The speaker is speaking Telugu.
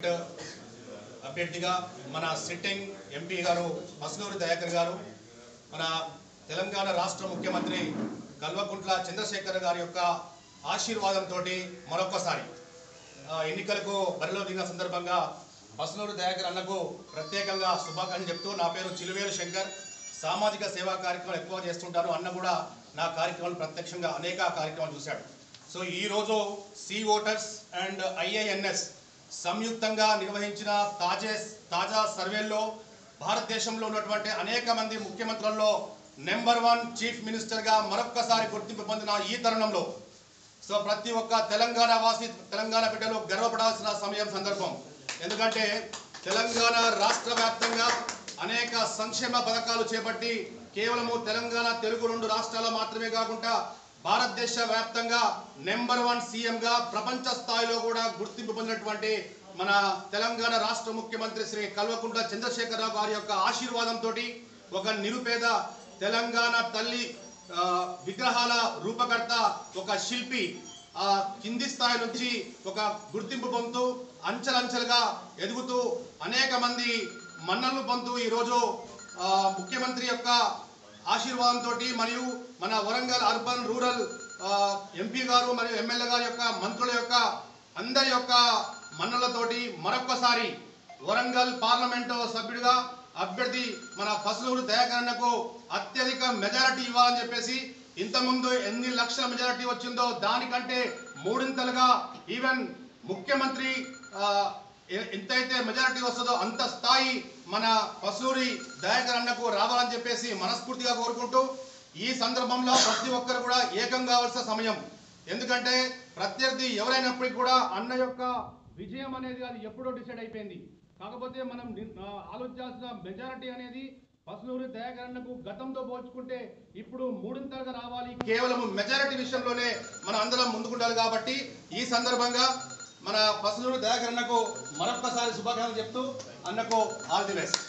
అభ్యర్థిగా మన సిట్టింగ్ ఎంపీ గారు మస్నూరి దయాకర్ గారు, మన తెలంగాణ రాష్ట్ర ముఖ్యమంత్రి కల్వకుంట్ల చంద్రశేఖర్ గారి యొక్క ఆశీర్వాదంతో మరొకసారి ఎన్నికలకు బరిలో దిగిన సందర్భంగా మస్నూరి దయాకర్ అన్నకు ప్రత్యేకంగా శుభాకాంక్షలు చెప్తూ, నా పేరు చిలువేలు శంకర్, సామాజిక సేవా కార్యక్రమాలు ఎక్కువ చేస్తుంటారు. అన్న కూడా నా కార్యక్రమాలు ప్రత్యక్షంగా అనేక కార్యక్రమాలు చూశాడు. సో ఈరోజు సి ఓటర్స్ అండ్ ఐఏఎన్ఎస్ సంయుక్తంగా నిర్వహించిన తాజా సర్వేల్లో భారతదేశంలో ఉన్నటువంటి అనేక మంది ముఖ్యమంత్రుల్లో నెంబర్ 1 చీఫ్ మినిస్టర్గా మరొక్కసారి గుర్తింపు పొందిన ఈ తరుణంలో సో ప్రతి ఒక్క తెలంగాణ వాసి, తెలంగాణ బిడ్డలు గర్వపడాల్సిన సందర్భం. ఎందుకంటే తెలంగాణ రాష్ట్ర వ్యాప్తంగా అనేక సంక్షేమ పథకాలు చేపట్టి కేవలము తెలంగాణ తెలుగు 2 రాష్ట్రాలు మాత్రమే కాకుండా భారతదేశ వ్యాప్తంగా నెంబర్ 1 సీఎంగా ప్రపంచ స్థాయిలో కూడా గుర్తింపు పొందినటువంటి మన తెలంగాణ రాష్ట్ర ముఖ్యమంత్రి శ్రీ కల్వకుంట్ల చంద్రశేఖరరావు గారి యొక్క ఆశీర్వాదంతో ఒక నిరుపేద తెలంగాణ తల్లి విగ్రహాల రూపకర్త, ఒక శిల్పి కింది స్థాయి నుంచి ఒక గుర్తింపు పొందుతూ అంచెలంచెలుగా ఎదుగుతూ అనేక మంది మన్నలు పొందుతూ ఈరోజు ముఖ్యమంత్రి యొక్క ఆశీర్వాదంతో మరియు మన వరంగల్ అర్బన్ రూరల్ ఎంపీ గారు మరియు ఎమ్మెల్యే గారి యొక్క మంత్రుల యొక్క అందరి యొక్క మన్నలతోటి మరొక్కసారి వరంగల్ పార్లమెంటు సభ్యుడిగా అభ్యర్థి మన పసులూరు దయాకర్ అన్నకు అత్యధిక మెజారిటీ ఇవ్వాలని చెప్పేసి, ఇంతకుముందు ఎన్ని లక్షల మెజారిటీ వచ్చిందో దానికంటే 3 ఈవెన్ ముఖ్యమంత్రి ఎంతైతే మెజారిటీ వస్తుందో అంత స్థాయి మన పసులూరి దయాకర్ అన్నకు రావాలని చెప్పేసి మనస్ఫూర్తిగా కోరుకుంటూ, ఈ సందర్భంలో ప్రతి ఒక్కరు కూడా ఏకం కావాల్సిన సమయం. ఎందుకంటే ప్రత్యర్థి ఎవరైనప్పటికీ కూడా అన్న యొక్క విజయం అనేది అది ఎప్పుడో డిసైడ్ అయిపోయింది. కాకపోతే మనం ఆలోచించాల్సిన మెజారిటీ అనేది పసులూరి దయాకర్ అన్నకు గతంతో పోల్చుకుంటే ఇప్పుడు 3 రావాలి. కేవలం మెజారిటీ విషయంలోనే మనం అందరం ముందుకుంటారు. కాబట్టి ఈ సందర్భంగా మన పసులూరి దయాకర్ అన్నకు మరొక్కసారి శుభాకాంక్షలు చెప్తూ అన్నకు ఆల్ ది బెస్ట్.